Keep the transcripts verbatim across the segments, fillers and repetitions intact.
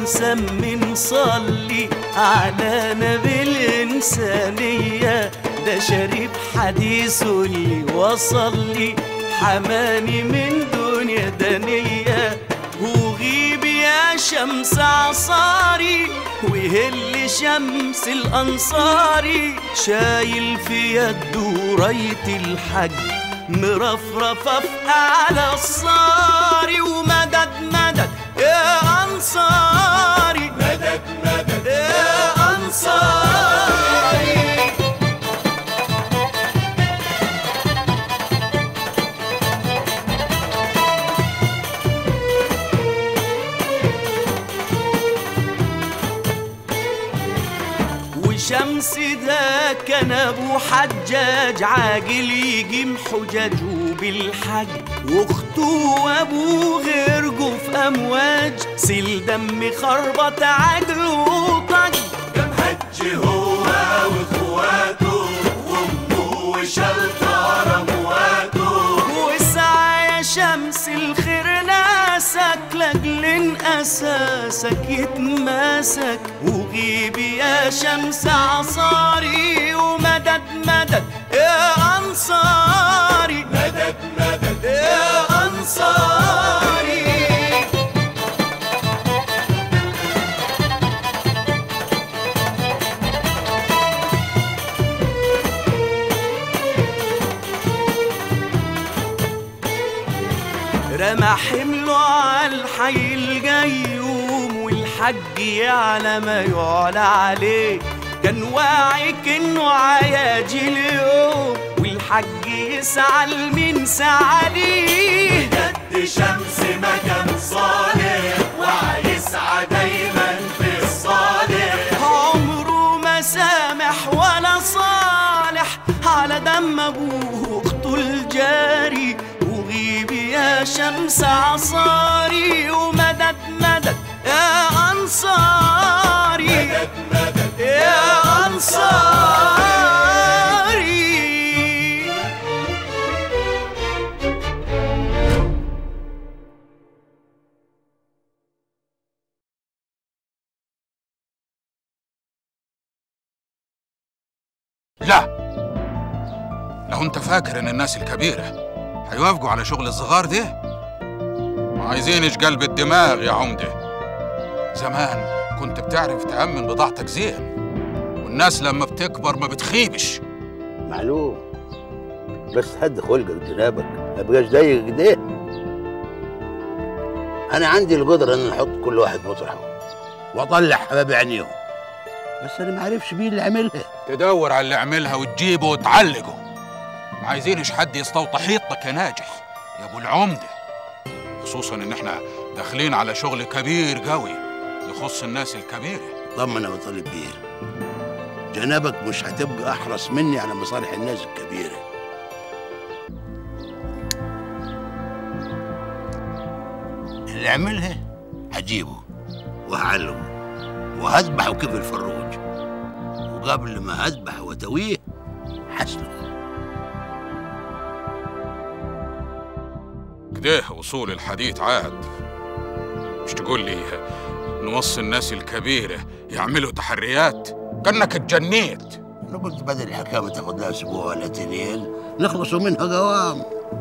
مسمي نصلي على نبي الإنسانية، ده شريف حديثه اللي وصل لي حماني من دنيا دنية. وغيب يا شمس عصاري وهل شمس الأنصاري، شايل في يده راية الحج مرفرفة في أعلى الصاري. ومدد مدد يا أنصاري، مدد مدد يا أنصاري. وشمس ده كان ابو حجاج عاجل يجيم حجاجه بالحج، واخته وابوه غرقوا في امواج سيل دم خربط عجل وطج. كم حج هو واخواته وامه وشلطه امواته، واسعى يا شمس الخير ناسك لاجل اساسك يتماسك. وغيب يا شمس عصاري ومدد مدد يا أنصاري، مدد مدد يا أنصاري. رمى حمله على الحي الجيوم والحج يعلى ما يعلى عليه، كان واعي كأنه عياجي اليوم والحج يسعى لمين سعى ليه. بجد شمس مكان صالح وهيسعى دايما في الصالح، عمره ما سامح ولا صالح على دم ابوه واخته الجاري. وغيب يا شمس عصاري ومدد مدد يا أنصاري، مدد مدد يا أنصاري. لا، لو انت فاكر ان الناس الكبيرة هيوافقوا على شغل الصغار ده، ما عايزينش قلب الدماغ يا عمده. زمان كنت بتعرف تأمن بضاعتك زين، والناس لما بتكبر ما بتخيبش. معلوم، بس هد خلقك جنابك ما بقاش ضيق كده. انا عندي القدره ان احط كل واحد مطرحه واطلع حباب عينيهم، بس انا ما عارفش مين اللي عملها. تدور على اللي عملها وتجيبه وتعلقه. ما عايزينش حد يستوطى حيطك يا ناجح يا ابو العمده، خصوصا ان احنا داخلين على شغل كبير قوي يخص الناس الكبيره. طمن يا طالب بيه، جنابك مش هتبقى احرص مني على مصالح الناس الكبيره. اللي عملها هجيبه وهعلمه وهذبحه كيف الفروج، وقبل ما هذبحه وتويه حسنه. كده وصول الحديث عاد، مش تقول لي نوصي الناس الكبيرة يعملوا تحريات؟ كأنك اتجنيت. أنا قلت بدل الحكاية تاخد لها أسبوع ولا تنين نخلصوا منها قوام.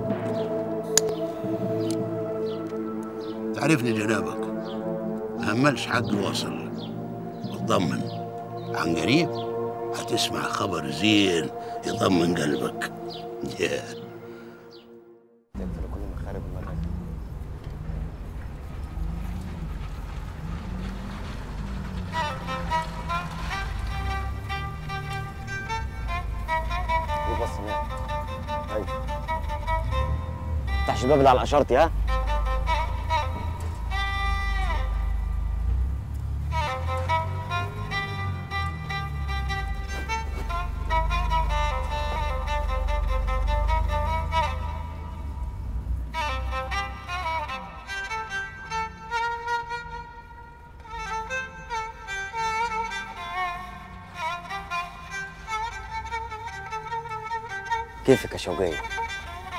تعرفني جنابك، ما هملش حق واصل، اطمن، عن قريب هتسمع خبر زين يطمن قلبك. افتحش الباب ده على اشارتي. ها كيفك يا شوقية؟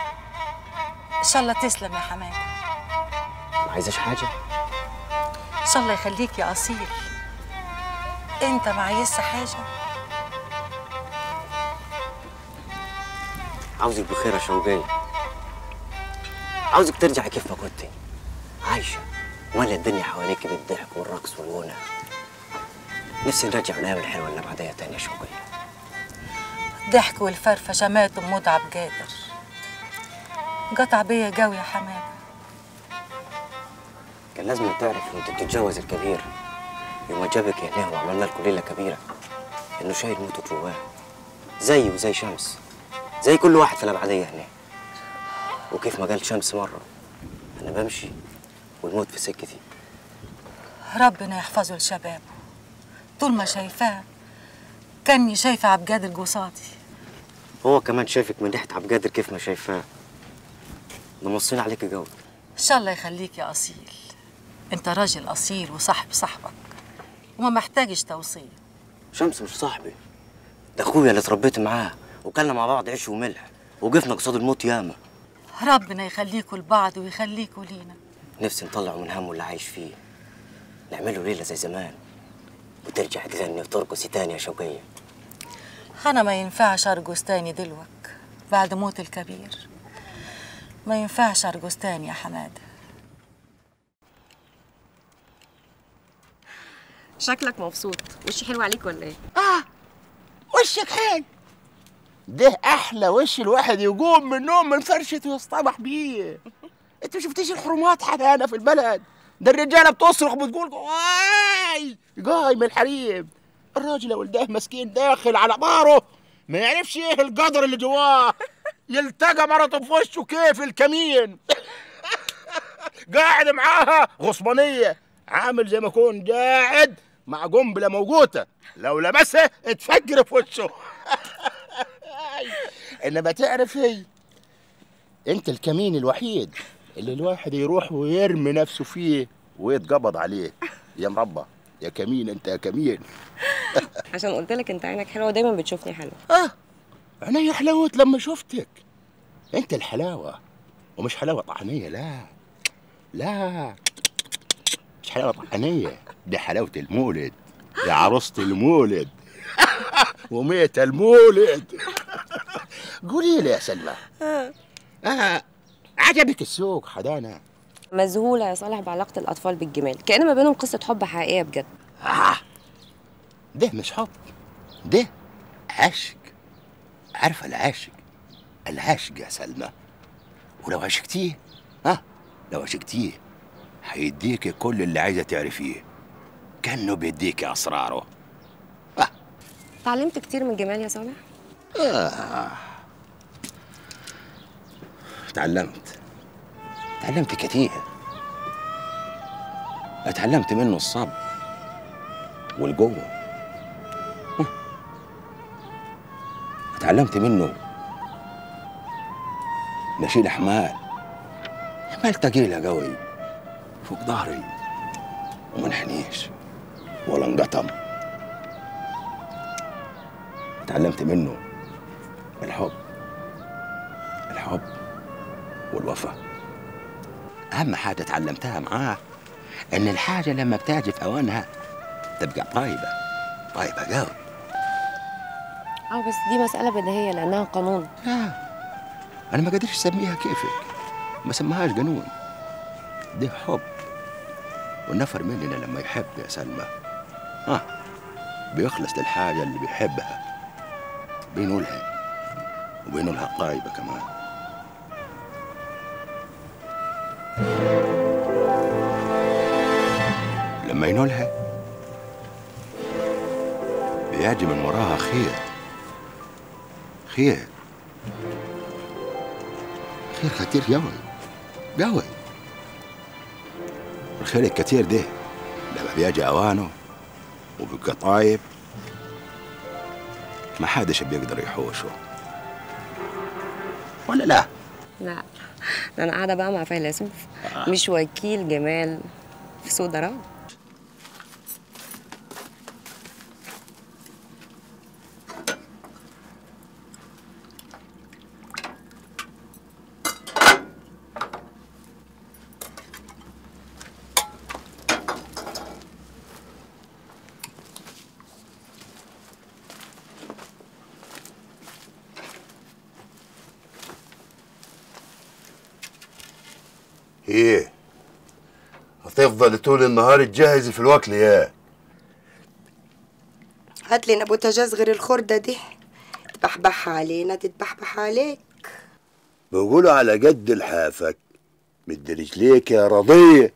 ان شاء الله تسلم يا حماده. ما عايزاش حاجة؟ ان شاء الله يخليك يا اصيل. انت ما عايزش حاجه؟ عاوزك بخير يا شوقية، عاوزك ترجعي كيف ما كنتي عايشه ولا الدنيا حواليك بالضحك والرقص والغنى. نفسي نرجع الايام الحلوه اللي بعدها تاني يا شوقية. الضحك والفرفشه ماتوا بموت قادر. قطع بيا جو يا حماده. كان لازم تعرف وانت بتتجوز الكبير يوم ما جابك هنا وعملنا لكم ليله كبيره انه شايل موته جواه زي وزي شمس، زي كل واحد في الابعديه هنا. وكيف ما قال شمس مره انا بمشي والموت في سكتي. ربنا يحفظه لشبابه. طول ما شايفاه كاني شايفه عبد القادر القصاطي. هو كمان شايفك من ناحيه عبد القادر كيف ما شايفاه. ده موصين عليك جو. ان شاء الله يخليك يا اصيل. انت راجل اصيل وصاحب صاحبك وما محتاجش توصيه. شمس مش صاحبي، ده اخويا اللي اتربيت معاه وكلنا مع بعض عيش وملح وقفنا قصاد الموت ياما. ربنا يخليكوا لبعض ويخليكوا لينا. نفسي نطلعه من همه اللي عايش فيه، نعمله ليله زي زمان وترجع تغني وترقصي تاني يا شوقية. انا ما ينفعش ارقص تاني دلوك بعد موت الكبير. ما ينفعش ارقص تاني يا حماده. شكلك مبسوط. وشي حلو عليك ولا ايه؟ اه وشك حلو. ده احلى وش الواحد يقوم من النوم من فرشته ويصطبح بيه. انت ما شفتيش الحرمات حدانا في البلد؟ ده الرجاله بتصرخ وبتقول واي جاي من الحريم. الراجل يا ولده مسكين داخل على باره ما يعرفش ايه القدر اللي جواه. يلتقى مرته في وشه كيف الكمين. قاعد معاها غصبانيه، عامل زي ما يكون قاعد مع قنبله موجوده لو لمسها اتفجر في وشه. انما تعرف هي انت الكمين الوحيد اللي الواحد يروح ويرمي نفسه فيه ويتقبض عليه. يا مربى يا كمين انت يا كمين. عشان قلت لك انت عينك حلوه ودايما بتشوفني حلوه. اه عينيا حلاوت لما شفتك. انت الحلاوه ومش حلاوه طحنيه، لا لا مش حلاوه طحنيه، دي حلاوه المولد يا عروسه المولد. وميت المولد. قولي لي يا سلمى، آه عجبك السوق حدانا؟ مذهوله يا صالح بعلاقه الاطفال بالجمال، كأن ما بينهم قصه حب حقيقيه بجد. آه ده مش حب، ده عشق. عارفه العاشق؟ العاشق يا سلمى ولو عشقتيه ها لو عشقتيه هيديكي كل اللي عايزه تعرفيه، كانه بيديكي اسراره. آه. اتعلمت كتير من جمال يا صالح؟ آه. اتعلمت اتعلمت كتير. اتعلمت منه الصبر والقوة. اتعلمت منه نشيل حمال حمال تقيلة قوي فوق ظهري وما انحنيش ولا انقطم. اتعلمت منه الحب الحب والوفاء. أهم حاجة اتعلمتها معاه إن الحاجة لما بتاجي في أوانها تبقى طيبة طيبة قوي. اه بس دي مسألة بديهية لأنها قانون. لا أنا ما قدرش أسميها كيفك، ما سميهاش قانون، ده حب. والنفر مننا لما يحب يا سلمى ها بيخلص للحاجة اللي بيحبها، بينولها وبينولها طيبة كمان. لما ينولها بيجي من وراها خير خير خير كتير قوي قوي. الخير الكتير ده لما بيجي اوانه وبيبقى طايب ما حدش بيقدر يحوشه، ولا لا؟ لا ده أنا قاعدة بقى مع فيلسوف آه. مش وكيل جمال في سوق ضرام. ايه هتفضل طول النهار تجهز في الوكل يا؟ هات لنا بوتاجاز غير الخردة دي تبحبح علينا تتبحبح عليك. بيقولوا على قد لحافك مد رجليك يا رضية.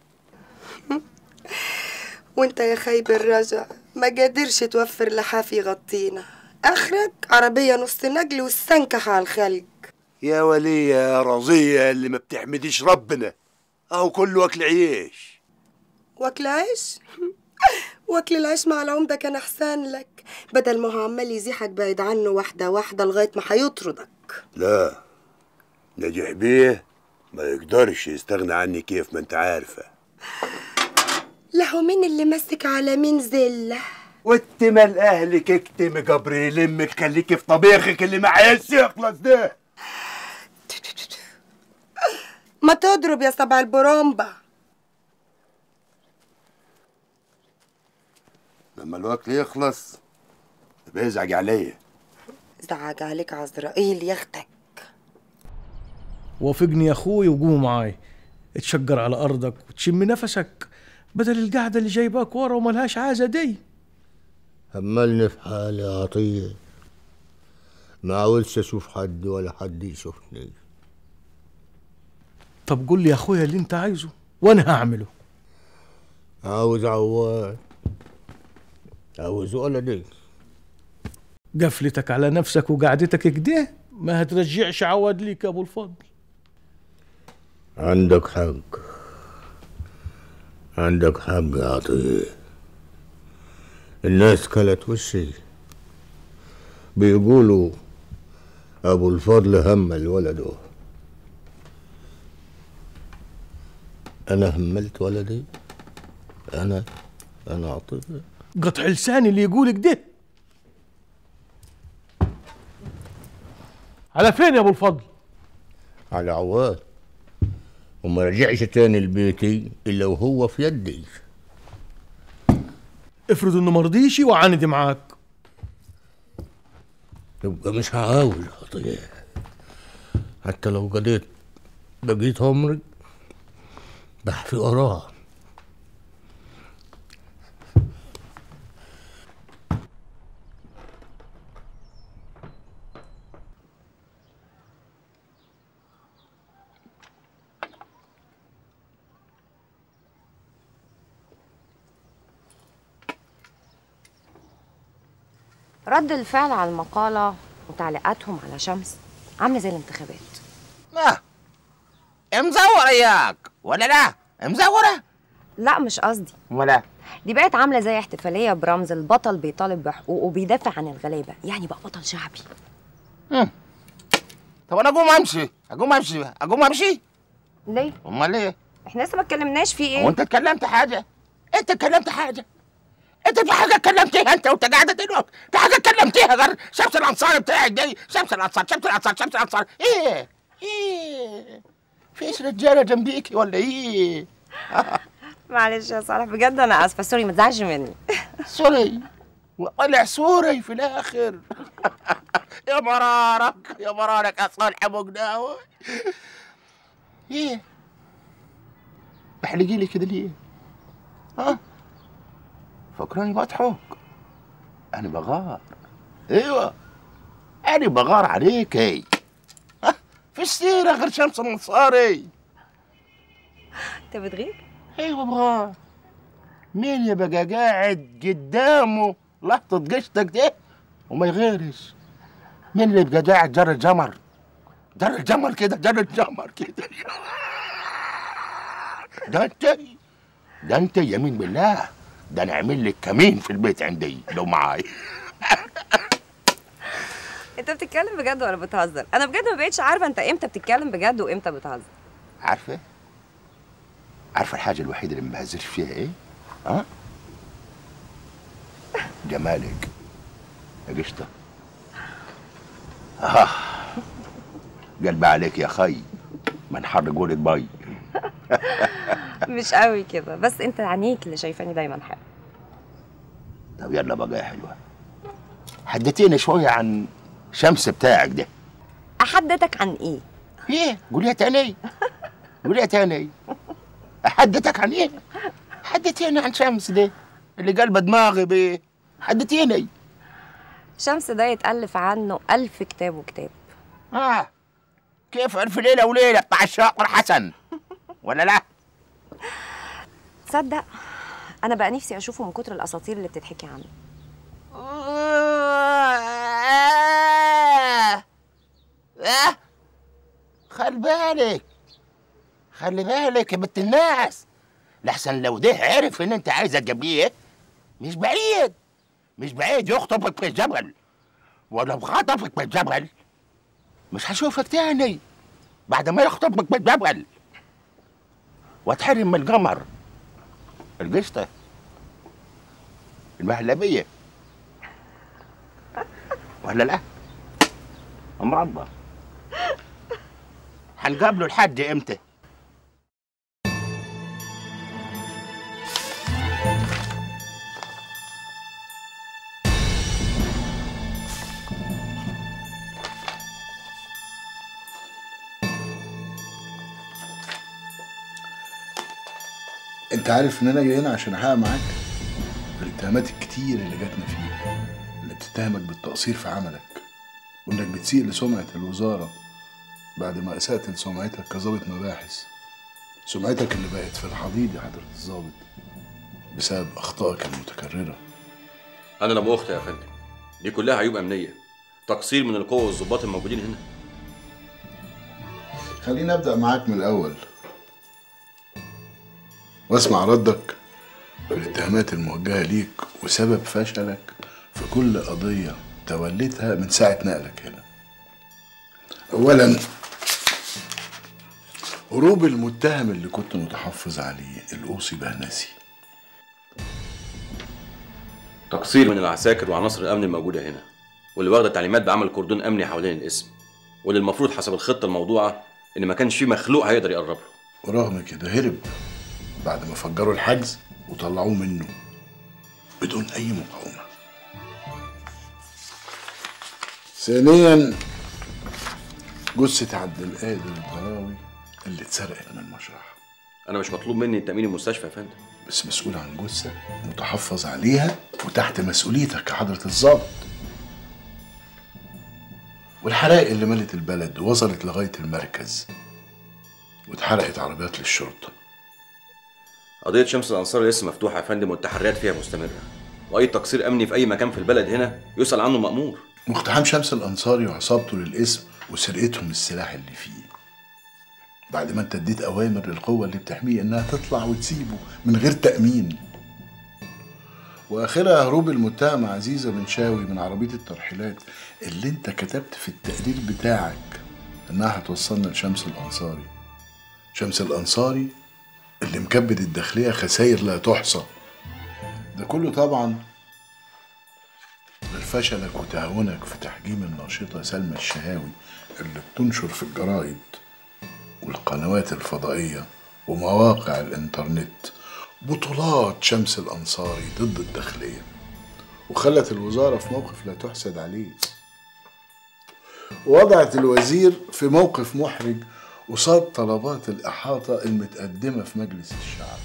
وانت يا خيب الرجع ما قادرش توفر لحاف يغطينا، اخرك عربية نص نقل والسنكح على الخلق. يا ولية يا رضية اللي ما بتحمديش ربنا، اهو كله اكل عيش. واكل عيش؟ واكل العيش مع العمدة كان احسن لك، بدل ما هو عمال يزيحك بعيد عنه واحدة واحدة لغاية ما هيطردك. لا نجح بيه ما يقدرش يستغنى عني كيف ما انت عارفة. له مين اللي مسك على مين زلة؟ وانت مال اهلك اكتم قبر يلمك، خليكي في طبيخك اللي ما عايز يخلص ده. ما تضرب يا سبع البرومبا. لما الوكل يخلص بيزعج عليا. زعج عليك عزرائيل ياختك. وافقني يا اخوي وقوم معاي، اتشجر على ارضك وتشم نفسك بدل القعده اللي جايباك ورا وملهاش عازه دي. هملني في حالي يا عطيه، ما عاوزش اشوف حد ولا حد يشوفني. طب قول لي يا اخويا اللي انت عايزه وانا هعمله. عاوز عواد، عاوز ولدي. قفلتك على نفسك وقعدتك كده ما هترجعش عواد ليك يا ابو الفضل. عندك حق، عندك حق يا عطيه. الناس كلت وشي، بيقولوا ابو الفضل همل ولده. انا هملت ولدي؟ انا انا عطيه؟ قطع لساني اللي يقولك ده. على فين يا ابو الفضل؟ على عواد، وما رجعش تاني لبيتي الا وهو في يدي. افرض انه مرضيش وعاند معاك. يبقى مش هعاوز عطيه، حتى لو قضيت بقيت عمري بحفي وراه. رد الفعل على المقالة وتعليقاتهم على شمس عاملة زي الانتخابات. لا مزورة اياك ولا لا؟ مزورة؟ لا مش قصدي. ولا دي بقت عاملة زي احتفالية برمز البطل بيطالب بحقوقه وبيدافع عن الغلابة، يعني بقى بطل شعبي. امم طب انا اقوم امشي، اقوم امشي، اقوم امشي؟ ليه؟ امال ليه؟ احنا لسه ما اتكلمناش في ايه؟ هو انت اتكلمت حاجة؟ انت اتكلمت حاجة؟ انت في حاجه اتكلمتيها انت وانت قاعده دلوقتي؟ في حاجه اتكلمتيها غير شمس الانصار بتاعك دي؟ شمس الانصار شمس الانصار شمس الانصار ايه؟ ايه؟ فيش رجاله جنبيكي ولا ايه؟ معلش يا صالح بجد انا اسفه، سوري ما تزعلش مني. سوري وطلع سوري في الاخر. يا مرارك يا مرارك يا صالح ابو قداوي. ايه؟ بحلقي لي كده ليه؟ ها؟ فكراني بضحك؟ أنا بغار. أيوه أنا بغار عليكي. ها في السيرة غير شمس الانصاري. أنت بتغير؟ أيوه بغار. مين يبقى قاعد قدامه لحظة قشتك دي وما يغيرش؟ مين اللي يبقى قاعد جر الجمر؟ جر الجمر كده، جر الجمر كده. ده أنت ده أنت يمين بالله، ده انا اعمل لك كمين في البيت عندي لو معاي. انت بتتكلم بجد ولا بتهزر؟ انا بجد ما بقتش عارفه انت امتى بتتكلم بجد وامتى بتهزر. عارفه؟ عارفه الحاجه الوحيده اللي ما بهزرش فيها ايه؟ ها؟ جمالك يا قشطه. اه قلبي عليك يا خي، من حر قولة باي. مش قوي كده، بس انت عينيك اللي شايفاني دايما حلو. طب يلا بقى يا حلوه، حدتيني شويه عن شمس بتاعك ده. احدثك عن ايه؟ ايه؟ قوليها تاني. وليه تاني؟ حدتك عن ايه؟ حدتيني عن شمس دي اللي قلبه دماغي بيه، حدتيني. شمس ده يتألف عنه ألف كتاب وكتاب. اه كيف ألف ليلة وليلة بتاع الشاطر حسن ولا لا؟ تصدق أنا بقى نفسي أشوفه من كتر الأساطير اللي بتتحكي عنه. آه آه خلي بالك خلي بالك يا بنت الناس، لحسن لو ده عرف ان انت عايزه تجابيه مش بعيد مش بعيد يخطفك في الجبل، ولو خطفك في الجبل مش هشوفك تاني بعد ما يخطفك في الجبل واتحرم من القمر القشطه المهلبيه ولا لا؟ مربى هنقابله لحد امتى؟ انت عارف ان انا جاي هنا عشان احقق معاك الاتهامات الكتير اللي جاتنا فيك، اللي بتتهمك بالتقصير في عملك وانك بتسيء لسمعة الوزارة بعد ما اسأت لسمعتك كظابط مباحث، سمعتك اللي بقت في الحضيض يا حضرة الظابط بسبب اخطائك المتكررة. انا لا مؤاخذة يا فندم، دي كلها عيوب امنية، تقصير من القوة والظباط الموجودين هنا. خليني ابدأ معاك من الاول واسمع ردك في الاتهامات الموجهة ليك وسبب فشلك في كل قضية توليتها من ساعة نقلك هنا. أولاً هروب المتهم اللي كنت متحفظ عليه القوصي بهناسي. تقصير من العساكر وعناصر الأمن الموجودة هنا، واللي واخدة تعليمات بعمل كردون أمني حوالين الاسم، واللي المفروض حسب الخطة الموضوعة إن ما كانش فيه مخلوق هيقدر يقرب له. ورغم كده هرب بعد ما فجروا الحجز وطلعوه منه بدون أي مقاومة. ثانيا جثة عبد القادر البراوي اللي اتسرقت من المشرحة. أنا مش مطلوب مني تأمين المستشفى يا فندم، بس مسؤول عن جثة متحفظ عليها وتحت مسؤوليتك يا حضرة الضابط. والحرائق اللي ملت البلد ووصلت لغاية المركز واتحرقت عربيات للشرطة. قضية شمس الأنصاري لسه مفتوحة يا فندم والتحريات فيها مستمرة، وأي تقصير أمني في أي مكان في البلد هنا يسأل عنه مأمور. واقتحام شمس الأنصاري وعصابته للاسم وسرقتهم السلاح اللي فيه بعد ما انت اديت أوامر للقوة اللي بتحميه إنها تطلع وتسيبه من غير تأمين. وآخرها هروب المتهم عزيزة بن شاوي من عربية الترحيلات اللي انت كتبت في التقرير بتاعك إنها هتوصلنا لشمس الأنصاري. شمس الأنصاري اللي مكبد الداخلية خسائر لا تحصى. ده كله طبعا لفشلك وتهاونك في تحجيم الناشطة سلمى الشهاوي اللي بتنشر في الجرايد والقنوات الفضائية ومواقع الانترنت بطولات شمس الأنصاري ضد الداخلية، وخلت الوزارة في موقف لا تحسد عليه، ووضعت الوزير في موقف محرج قصاد طلبات الإحاطة المتقدمة في مجلس الشعب.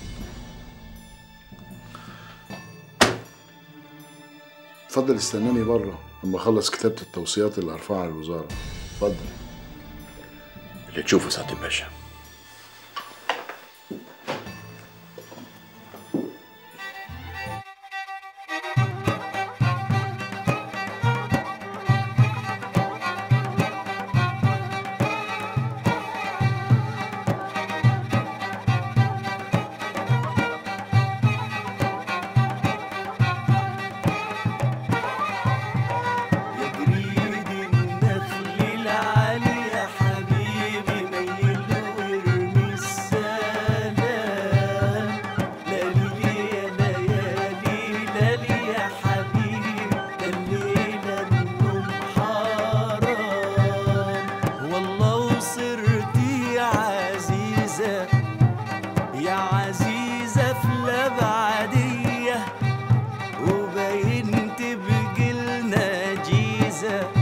اتفضل استناني بره لما اخلص كتابة التوصيات اللي هرفعها على الوزارة. اتفضل. اللي تشوفه سعادة الباشا.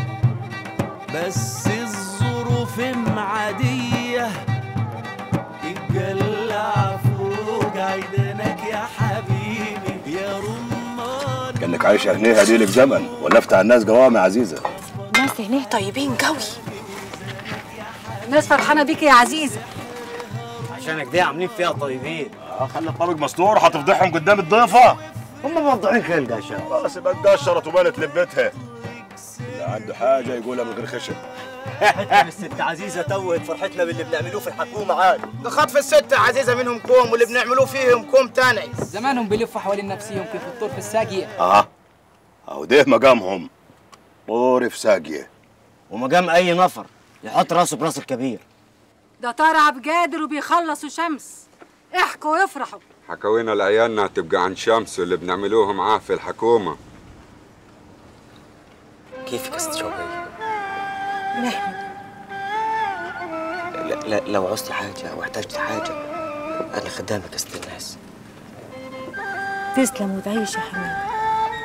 بس الظروف معدية انك عايشه هنا هديلك زمن ولفت على الناس جوام يا عزيزه. الناس هنا طيبين قوي. الناس فرحانه بيك يا عزيزه. عشانك دي عاملين فيها طيبين. اه خلي الطبق مستور، هتفضحهم قدام الضيفه. هم موضوعين خلق يا شباب. خلاص يبقى اتقشرت وبانت لبتها. اللي عنده حاجه يقولها من غير خشب. الست عزيزه توت فرحتنا باللي بنعملوه في الحكومه عاد. ده خطف الست عزيزه منهم كوم واللي بنعملوه فيهم كوم تاني. زمانهم بيلفوا حوالين نفسيهم كيف الطور في الساقيه. اه اهو ده مقامهم، طور في ساقيه. ومقام اي نفر يحط راسه براس الكبير. ده طار عبد قادر وبيخلصوا شمس. احكوا وافرحوا. حكاوينا لعيالنا تبقى عن شمس واللي بنعملوه معاه في الحكومه. كيفك يا ست شوقية؟ نحمد. لا, لا لو عوزتي حاجه او احتجتي حاجه انا خدامك يا ست الناس. تسلم وتعيش يا حماد.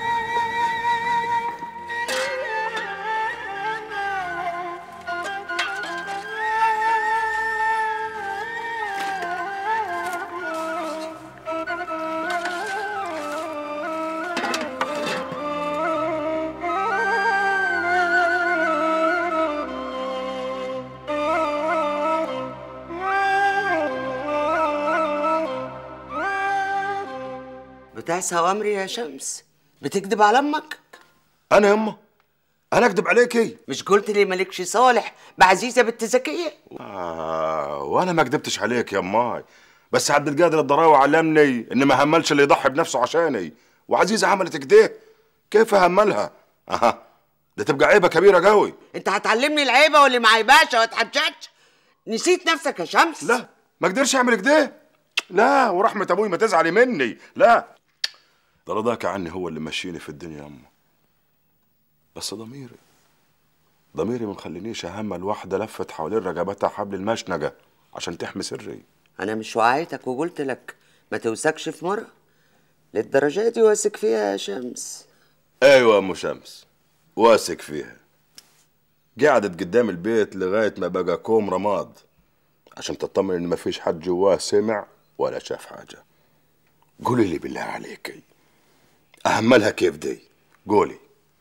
بتعسى أوامري يا شمس؟ بتكذب على امك؟ انا يما انا اكذب عليكي؟ مش قلت لي مالكش صالح بعزيزه بنت زكيه؟ آه وانا ما كذبتش عليك يا ماي، بس عبد القادر الضراوي علمني ان ما هملش اللي يضحي بنفسه عشاني، وعزيزه عملت كده كيف هملها؟ اها ده تبقى عيبه كبيره قوي. انت هتعلمني العيبه واللي ما عيباش وما تحججش؟ نسيت نفسك يا شمس؟ لا ما اقدرش اعمل كده، لا ورحمه ابوي ما تزعلي مني، لا ده رضاك عني هو اللي ماشيني في الدنيا يا أمه. بس ضميري ضميري ما مخلينيش اهمل واحده لفت حوالين رقبتها حبل المشنقه عشان تحمي سري. انا مش وعيتك وقلت لك ما توسكش في مره؟ للدرجه دي واثق فيها يا شمس؟ ايوه يا ام شمس واثق فيها. قعدت قدام البيت لغايه ما بقى كوم رماد عشان تطمن ان مفيش حد جواه سمع ولا شاف حاجه. قولي لي بالله عليكي اهملها كيف دي؟ قولي.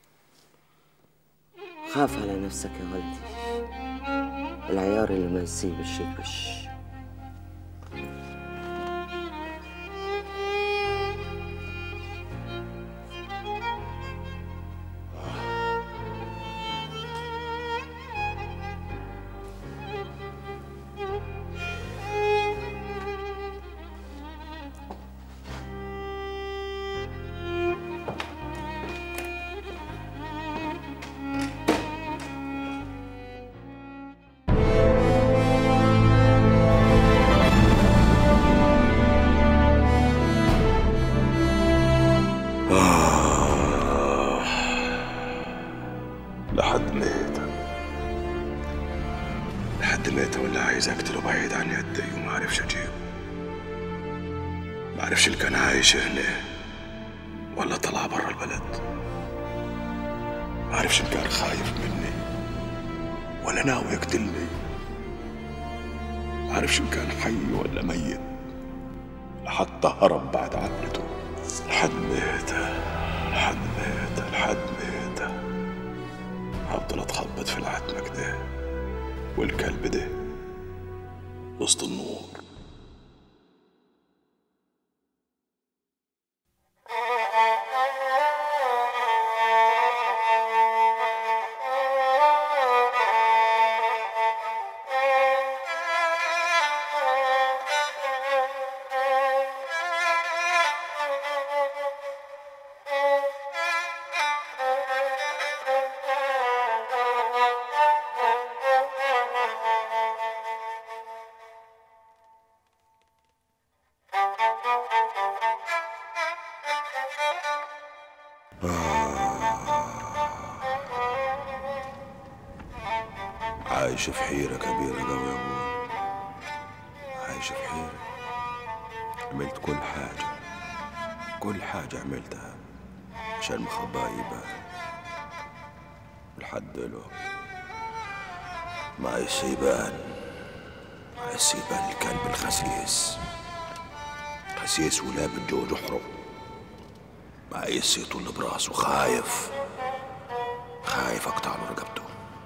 خاف على نفسك يا ولدي، العيار اللي ما يصيب الشكش. لحد ميت لحد ميت ولا عايز اقتله بعيد عن يدي وما عرفش اجيبه. ما عرفش اللي كان عايش هنا ولا طلع برا البلد. ما عرفش ان كان خايف مني ولا ناوي يقتلني. ما عرفش ان كان حي ولا ميت لحتى هرب بعد عدلته. لحد ميت لحد ميت لحد ميت هفضل اتخبط في العتمة كده والكلب ده وسط النور. عايش في حيرة كبيرة قوي يا ابوي، عايش في حيرة. عملت كل حاجة كل حاجة عملتها عشان مخباه يبان، ولحد دلوقتي ما يسيبان ما يسيبان الكلب الخسيس خسيس ولابد جو جحره. مع يسيته اللي براسه خايف خايف اقطع له رقبته.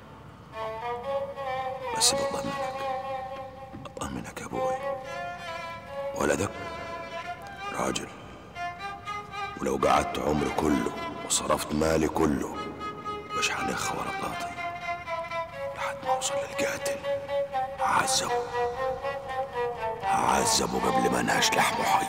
بس بطمنك بطمنك يا ابوي، ولدك راجل، ولو قعدت عمري كله وصرفت مالي كله مش هنخ ورا بلاطي لحد ما اوصل للقاتل. هعذبه هعذبه قبل ما انهش لحمه حي.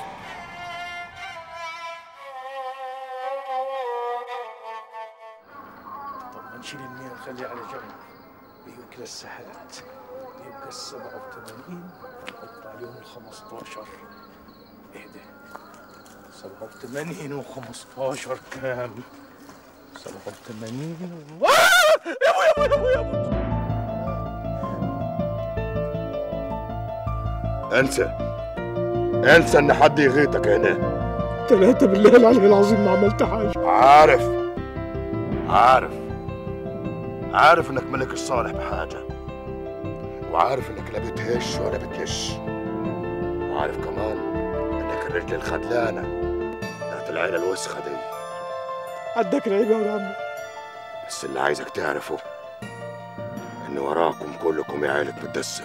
طب نشيل المية نخليها على جنب. ايوه كده السهلات. يبقى السبعة وثمانين نحط عليهم الخمستاشر. ايه ده؟ سبعة وثمانين وخمستاشر كام؟ سبعة وثمانين و... يا ابو يا ابو يا ابو يا ابو انسى انسى ان حد يغيطك هنا. ثلاثة بالله العلي العظيم ما عملت حاجة. عارف عارف عارف انك ملك الصالح بحاجة، وعارف انك لا بتهش ولا بتنش، وعارف كمان انك الرجل الخدلانة بتاعت العيلة الوسخة دي. عندك العيب يا عمي. بس اللي عايزك تعرفه ان وراكم كلكم يا عيلة متدثر،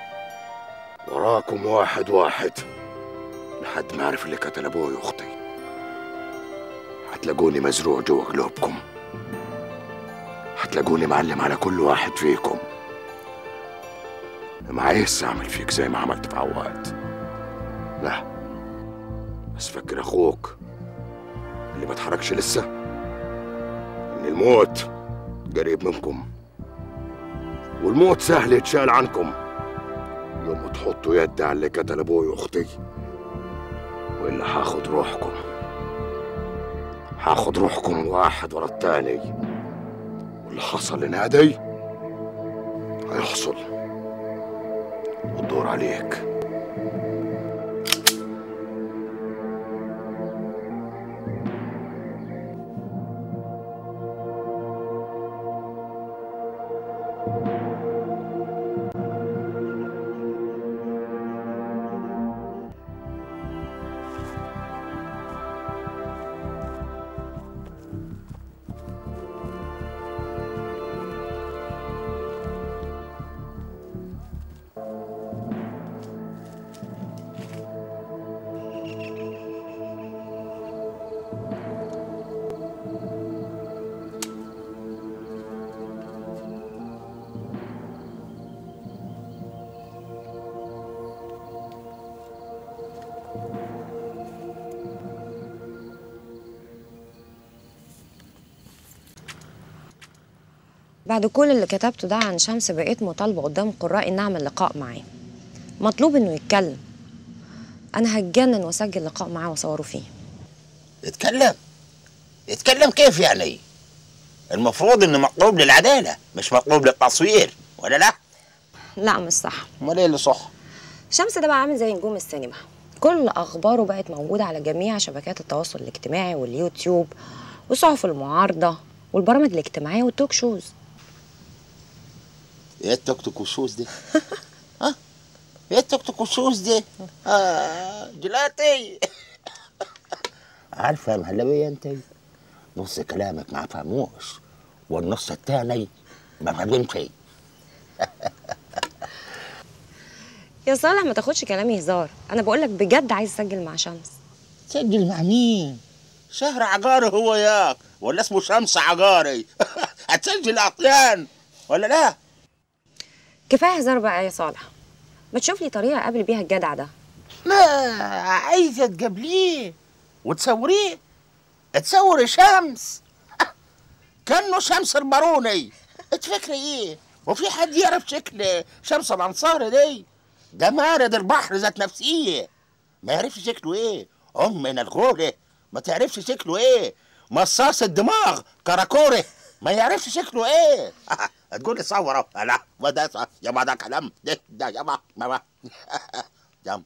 وراكم واحد واحد لحد ما اعرف اللي قتل ابوي واختي. هتلاقوني مزروع جوا قلوبكم، هتلاقوني معلم على كل واحد فيكم. ما عايز اعمل فيك زي ما عملت في عواد، لا، بس فكر اخوك اللي ما اتحركش لسه ان الموت قريب منكم، والموت سهل يتشال عنكم يوم تحطوا يد على اللي قتل ابوي واختي. والا هاخد روحكم هاخد روحكم واحد ورا التاني، واللي حصل لنادي هيحصل والدور عليك. بعد كل اللي كتبته ده عن شمس بقيت مطالبة قدام قرائي إن أعمل لقاء معاه. مطلوب إنه يتكلم. أنا هتجنن وأسجل لقاء معاه وأصوره فيه. يتكلم؟ يتكلم كيف يعني؟ المفروض إنه مطلوب للعدالة مش مطلوب للتصوير، ولا لا؟ لا مش صح. أمال إيه اللي صح؟ شمس ده بقى عامل زي نجوم السينما، كل أخباره بقت موجودة على جميع شبكات التواصل الاجتماعي واليوتيوب وصحف المعارضة والبرامج الاجتماعية والتوك شوز. ايه التوك توك والشوز دي؟ ها؟ ايه التوك توك والشوز دي؟ آه جلاتي. عارفة يا مهلبية انت؟ نص كلامك ما فهموش والنص التاني ما فهمش. يا صالح ما تاخدش كلامي هزار، انا بقول لك بجد عايز اسجل مع شمس. تسجل مع مين؟ شهر عقاري هو ياك ولا اسمه شمس عقاري؟ هتسجل اطيان ولا لا؟ كفايه هزار بقى يا صالح، ما تشوف لي طريقه اقابل بيها الجدع ده. ما عايزه تقابليه وتصوريه؟ تصوري شمس كانه شمس الباروني. تفكري ايه؟ وفي حد يعرف شكل شمس الانصاري دي؟ ده مارد البحر ذات نفسيه، ما يعرفش شكله ايه. ام من الغوله ما تعرفش شكله ايه. مصاص الدماغ كراكوري ما يعرفش شكله ايه. تقول لي صوره؟ لا ما ده يا ما ده كلام ده ده يا ما ما يا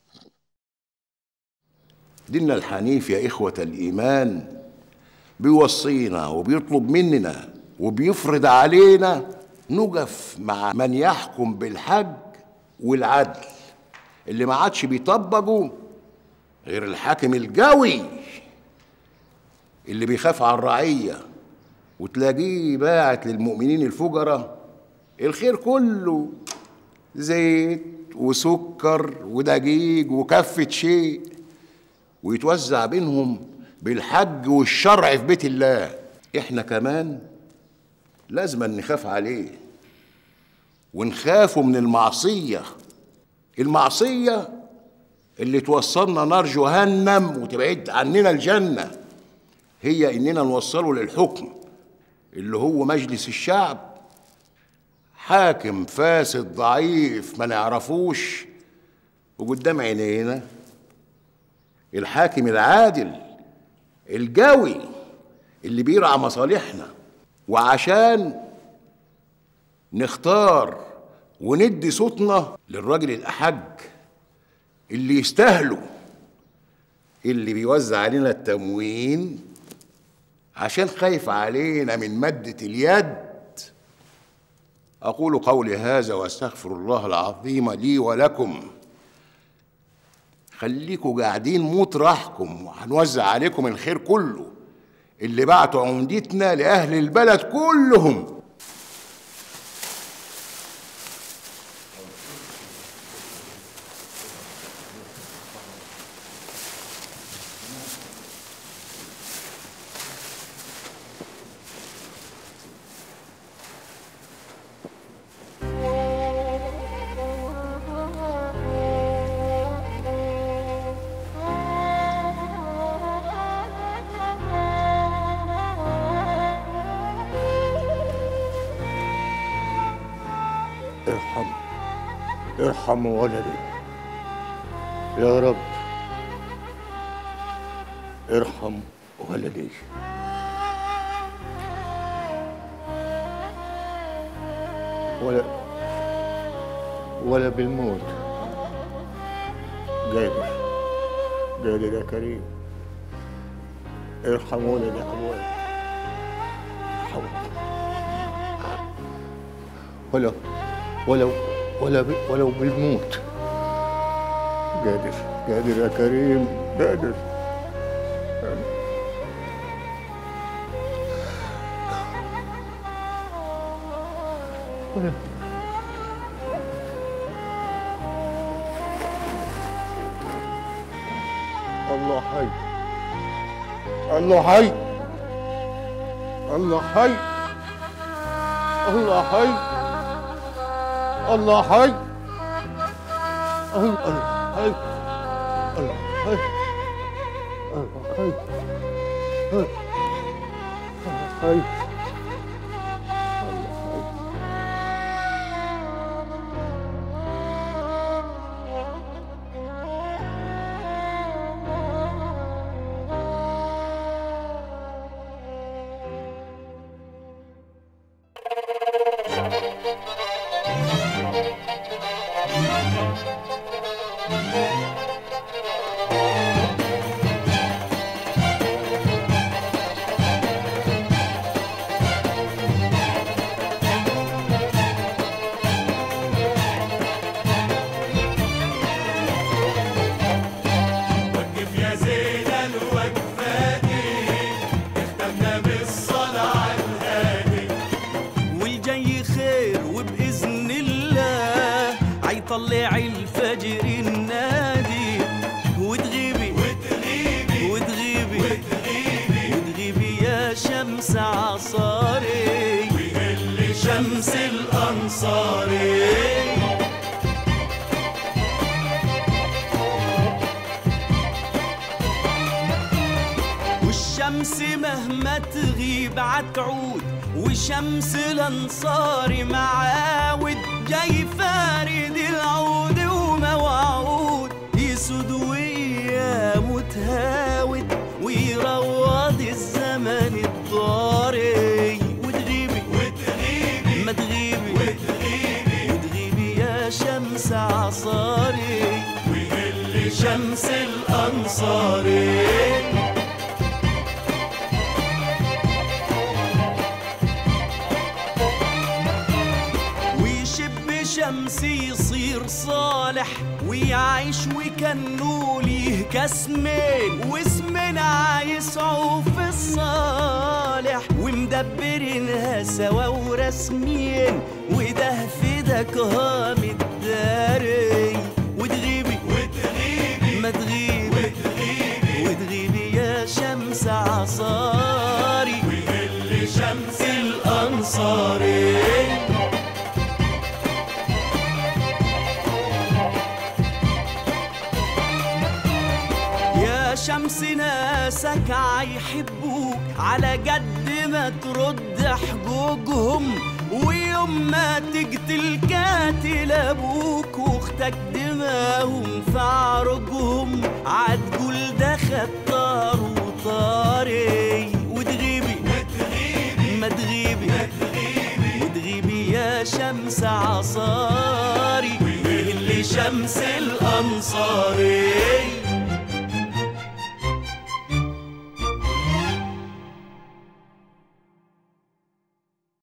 ديننا الحنيف يا إخوة الإيمان بيوصينا وبيطلب مننا وبيفرض علينا نقف مع من يحكم بالحق والعدل اللي ما عادش بيطبقوا غير الحاكم القوي اللي بيخاف على الرعية وتلاقيه باعت للمؤمنين الفجراء الخير كله، زيت وسكر ودقيق وكفة شيء، ويتوزع بينهم بالحج والشرع في بيت الله. احنا كمان لازم نخاف عليه ونخافوا من المعصية، المعصية اللي توصلنا نار جهنم وتبعد عننا الجنة، هي إننا نوصله للحكم اللي هو مجلس الشعب، حاكم فاسد ضعيف ما نعرفوش، وقدام عينينا الحاكم العادل القوي اللي بيرعى مصالحنا. وعشان نختار وندي صوتنا للراجل الأحج اللي يستاهله، اللي بيوزع علينا التموين عشان خايف علينا من مدة اليد. أقول قولي هذا وأستغفر الله العظيم لي ولكم. خليكوا قاعدين مطرحكم وهنوزع عليكم الخير كله اللي بعتوا عمدتنا لأهل البلد كلهم. ارحم ارحم ولدي يا رب، ارحم ولدي. ولا ولا بالموت قادر قادر يا كريم، ارحم ولدي حواء، ارحمه ولو ولو ولو ولو بالموت قادر قادر يا كريم قادر. الله حي الله حي الله حي الله حي الله حي الله حي الله حي الله حي الله حي. طلع الفجر النادي وتغيبي وتغيبي وتغيبي وتغيبي وتغيبي يا شمس عصاري ويهل شمس الأنصاري. والشمس مهما تغيب عتعود وشمس الأنصار معاود جاي فارد العود وموعود يسود ويا متهاود ويروض الزمن الضاري. وتغيبي وتغيبي ما تغيبي وتغيبي وتغيبي يا شمس عصاري ويهل شمس الأنصاري. شمسي يصير صالح ويعيش وكانوا ليه كاسمين، واسمنا عايسعوا في الصالح ومدبرينها سوا ورسمين، وده في ده كهام الداري. وتغيبي وتغيبي ما تغيبي وتغيبي وتغيبي يا شمس عصاري ويهل شمس الأنصاري. شمس ناسك عيحبوك على قد ما ترد حجوجهم، ويوم ما تقتل كاتل ابوك واختك دماهم في عرجهم، عتقول ده خطار وطاري. وتغيبي وتغيبي ما تغيبي وتغيبي وتغيبي يا شمس عصاري ويهل شمس الأنصاري.